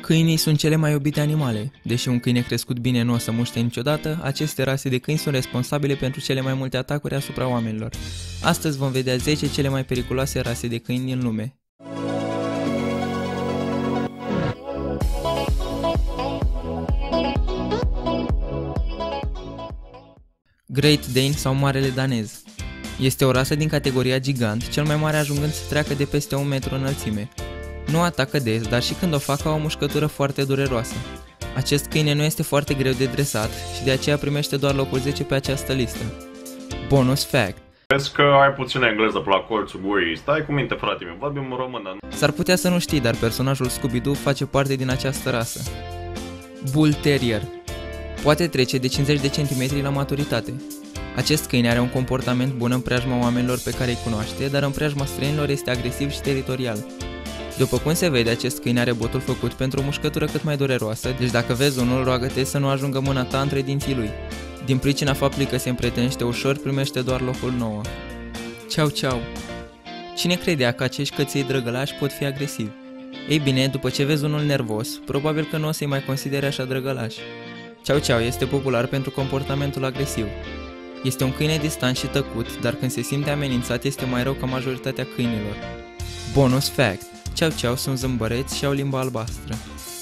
Câinii sunt cele mai iubite animale. Deși un câine crescut bine nu o să muște niciodată, aceste rase de câini sunt responsabile pentru cele mai multe atacuri asupra oamenilor. Astăzi vom vedea 10 cele mai periculoase rase de câini din lume. Great Dane sau Marele Danez. Este o rasă din categoria gigant, cel mai mare ajungând să treacă de peste 1 metru înălțime. Nu atacă des, dar și când o fac au o mușcătură foarte dureroasă. Acest câine nu este foarte greu de dresat și de aceea primește doar locul 10 pe această listă. Bonus fact. Vezi că ai puțină engleză pe la colțul gurii. Stai cu minte, frate meu, vorbim în română. S-ar putea să nu știi, dar personajul Scooby-Doo face parte din această rasă. Bull Terrier. Poate trece de 50 de centimetri la maturitate. Acest câine are un comportament bun în preajma oamenilor pe care îi cunoaște, dar în preajma străinilor este agresiv și teritorial. După cum se vede, acest câine are botul făcut pentru o mușcătură cât mai dureroasă, deci dacă vezi unul, roagă-te să nu ajungă mâna ta între dinții lui. Din pricina faptului că se împrietenește ușor, primește doar locul 9. Ceau ceau. Cine credea că acești căței drăgălași pot fi agresivi? Ei bine, după ce vezi unul nervos, probabil că nu o să-i mai consideri așa drăgălași. Ceau ceau este popular pentru comportamentul agresiv. Este un câine distant și tăcut, dar când se simte amenințat este mai rău ca majoritatea câinilor. Bonus fact. Ceau ceau sunt zâmbăreți și au limba albastră.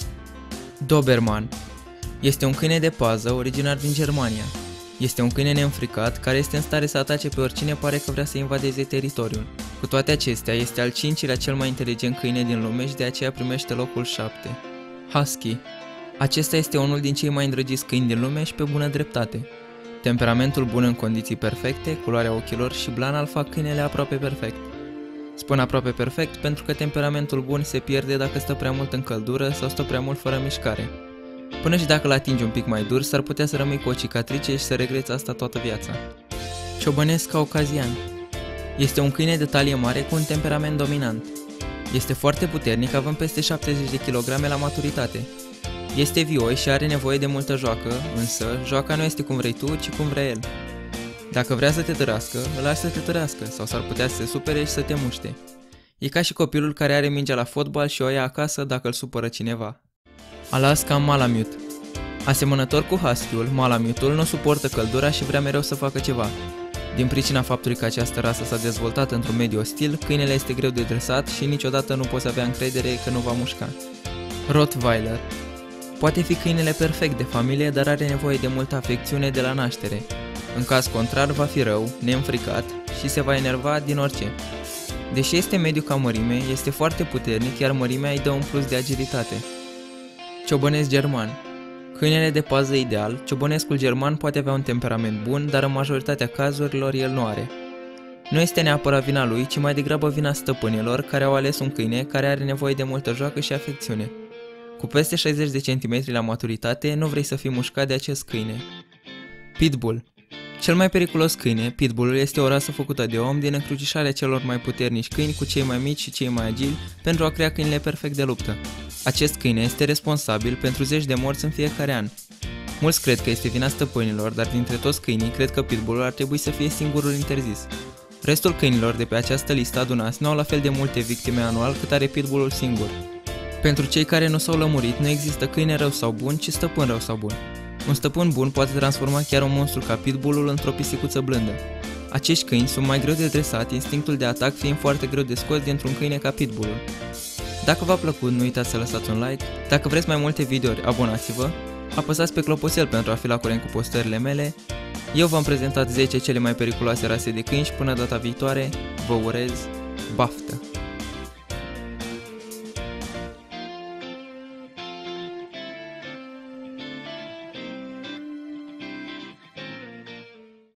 Doberman. Este un câine de pază originar din Germania. Este un câine neînfricat care este în stare să atace pe oricine pare că vrea să invadeze teritoriul. Cu toate acestea, este al 5-lea cel mai inteligent câine din lume și de aceea primește locul 7. Husky. Acesta este unul din cei mai îndrăgiți câini din lume și pe bună dreptate. Temperamentul bun în condiții perfecte, culoarea ochilor și blana îl fac câinele aproape perfect. Spun aproape perfect pentru că temperamentul bun se pierde dacă stă prea mult în căldură sau stă prea mult fără mișcare. Până și dacă îl atingi un pic mai dur, s-ar putea să rămâi cu o cicatrice și să regreți asta toată viața. Ciobănesc caucazian. Este un câine de talie mare cu un temperament dominant. Este foarte puternic, având peste 70 de kg la maturitate. Este vioi și are nevoie de multă joacă, însă joaca nu este cum vrei tu, ci cum vrea el. Dacă vrea să te târască, îl lași să te târască sau s-ar putea să se supere și să te muște. E ca și copilul care are mingea la fotbal și o ia acasă dacă îl supără cineva. Alaska Malamute. Asemănător cu husky-ul, Malamute-ul nu suportă căldura și vrea mereu să facă ceva. Din pricina faptului că această rasă s-a dezvoltat într-un mediu ostil, câinele este greu de dresat și niciodată nu poți avea încredere că nu va mușca. Rottweiler. Poate fi câinele perfect de familie, dar are nevoie de multă afecțiune de la naștere. În caz contrar, va fi rău, neînfricat și se va enerva din orice. Deși este mediu ca mărime, este foarte puternic, iar mărimea îi dă un plus de agilitate. Ciobănesc german. Câinele de pază ideal, ciobănescul german poate avea un temperament bun, dar în majoritatea cazurilor el nu are. Nu este neapărat vina lui, ci mai degrabă vina stăpânilor care au ales un câine care are nevoie de multă joacă și afecțiune. Cu peste 60 de centimetri la maturitate, nu vrei să fii mușcat de acest câine. Pitbull. Cel mai periculos câine, pitbullul, este o rasă făcută de om din încrucișarea celor mai puternici câini cu cei mai mici și cei mai agili pentru a crea câinile perfect de luptă. Acest câine este responsabil pentru 10 de morți în fiecare an. Mulți cred că este vina stăpânilor, dar dintre toți câinii cred că pitbullul ar trebui să fie singurul interzis. Restul câinilor de pe această listă adunați nu au la fel de multe victime anual cât are pitbullul singur. Pentru cei care nu s-au lămurit, nu există câine rău sau bun, ci stăpân rău sau bun. Un stăpân bun poate transforma chiar un monstru ca pitbullul într-o pisicuță blândă. Acești câini sunt mai greu de dresat, instinctul de atac fiind foarte greu de scos dintr-un câine ca pitbullul. Dacă v-a plăcut, nu uitați să lăsați un like, dacă vreți mai multe videouri, abonați-vă, apăsați pe clopoțel pentru a fi la curent cu postările mele. Eu v-am prezentat 10 cele mai periculoase rase de câini și până data viitoare, vă urez baftă!